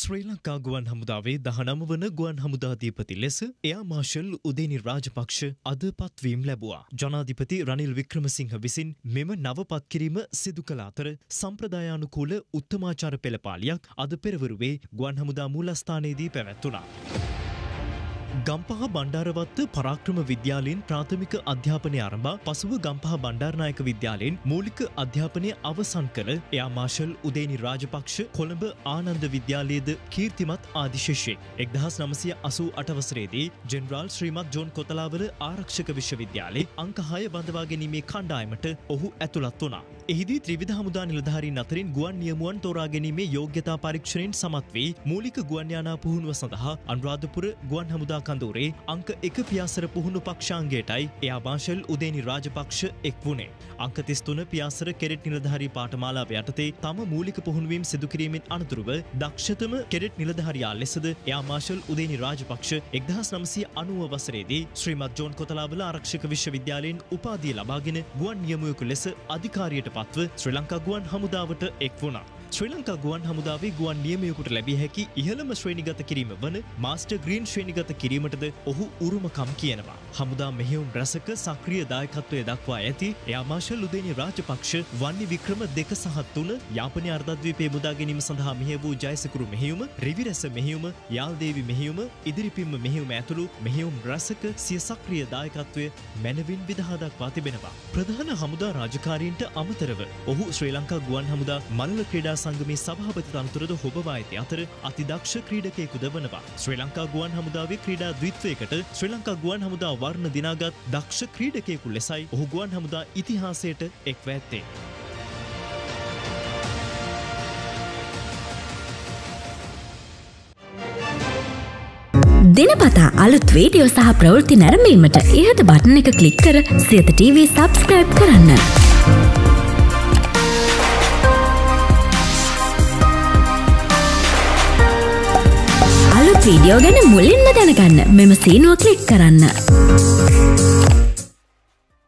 ශ්‍රී ලංකා ගුවන් හමුදාවේ 19 වන ගුවන් හමුදාධිපති ලෙස එයා මාර්ෂල් උදේනි රාජපක්ෂ අද පත්වීම් ලැබුවා. ජනාධිපති රනිල් වික්‍රමසිංහ විසින් මෙම නව පත්කිරීම සිදු කළ අතර සම්ප්‍රදායානුකූල උත්තමාචාර පෙළපාලියක් අද පෙරවරුවේ ගුවන් හමුදා මූලස්ථානයේදී පැවැත්වුණා. ගම්පහ බණ්ඩාරවත්ත පරාක්‍රම විද්‍යාලයෙන් ප්‍රාථමික අධ්‍යාපනය ආරම්භ පසුව ගම්පහ බණ්ඩාරනායක විද්‍යාලයෙන් මූලික අධ්‍යාපනය අවසන් කළ එයා මාර්ෂල් උදේනි රාජපක්ෂ කොළඹ ආනන්ද විද්‍යාලයේද කීර්තිමත් ආදිශිෂ්‍යෙක්. 1988 වසරේදී ජෙනරාල් ශ්‍රීමත් ජෝන් කොතලාවල ආරක්ෂක විශ්වවිද්‍යාලයේ අංක 6 බඳවා ගැනීමේ කණ්ඩායමට ඔහු ඇතුළත් වුණා. එහිදී ත්‍රිවිධ හමුදා නිලධාරීන් අතරින් ගුවන් නියමුවන් තෝරා ගැනීමේ යෝග්‍යතා පරීක්ෂණයෙන් සමත් වී මූලික ගුවන් යානා පුහුණුව සඳහා අනුරාධපුර ගුවන් හමුදා කඳවුරේ අංක 1 පියාසර පුහුණු පක්ෂාංගයටයි එයා මාර්ෂල් උදේනි රාජපක්ෂ එක් වුණේ. අංක 33 පියාසර කෙරෙට් නිලධාරී පාඨමාලාව යටතේ තම මූලික පුහුණුවීම් සිදු කිරීමෙන් අනතුරුව දක්ෂතම කෙරෙට් නිලධාරියා ලෙසද එයා මාර්ෂල් උදේනි රාජපක්ෂ 1990 වසරේදී ශ්‍රීමත් ජෝන් කොතලාවල ආරක්ෂක විශ්වවිද්‍යාලයෙන් උපාධිය ලබාගෙන ගුවන් නියමුවෙකු ලෙස අධිකාරියට පත්ව ශ්‍රී ලංකා ගුවන් හමුදාවට එක් වුණා. ශ්‍රී ලංකා ගුවන් හමුදාවේ ගුවන් නියමයෙකුට ලැබිය හැකි ඉහළම ශ්‍රේණිගත කිරීම වන මාස්ටර් ග්‍රීන් ශ්‍රේණිගත කිරීමටද ඔහු උරුමකම් කියනවා. හමුදා මෙහෙයුම් රැසක සක්‍රීය දායකත්වය දක්වා ඇති එයා මාර්ෂල් උදේනි රාජපක්ෂ වන්නි වික්‍රම 2 සහ 3 යාපනය අර්ධද්වීපයේ මුදා ගැනීම සඳහා මෙහෙය වූ ජයසිකුරු මෙහෙයුම, රිවිරැස මෙහෙයුම, යාල්දේවි මෙහෙයුම, ඉදිරිපින්ම මෙහෙයුම ඇතුළු මෙහෙයුම් රැසක සිය සක්‍රීය දායකත්වය මැනවින් විදහා දක්වා තිබෙනවා. ප්‍රධාන හමුදා රාජකාරීන්ට අමතරව ඔහු ශ්‍රී ලංකා ගුවන් හමුදා මල්ල ක්‍රීඩා සංගමේ සභාපති තනතුරද හොබවා ඇති අතර අතිදක්ෂ ක්‍රීඩකයෙකුද වනවා. ශ්‍රී ලංකා ගුවන් හමුදාවේ ක්‍රීඩා ද්විත්වයකට ශ්‍රී ලංකා ගුවන් හමුදා වර්ණ දිනාගත් දක්ෂ ක්‍රීඩකයෙකු ලෙසයි ඔහු ගුවන් හමුදා ඉතිහාසයට එක්ව ඇත්තේ. දිනපතා අලුත් වීඩියෝ සහ ප්‍රවෘත්ති නැරඹීමට ඉහත බටන් එක ක්ලික් කර සියත TV සබ්ස්ක්‍රයිබ් කරන්න. අලුත් වීඩියෝ ගැන මුලින්ම දැනගන්න මෙම සීනුව ක්ලික් කරන්න.